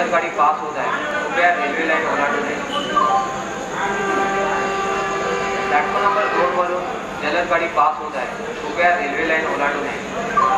जलद गाड़ी पास होता है, कृपया रेल्वे लाईन ओलांडू नये। प्लॅटफॉर्म नंबर 2 वरून जलद गाड़ी पास होता है, कृपया रेल्वे लाईन ओलांडू नये।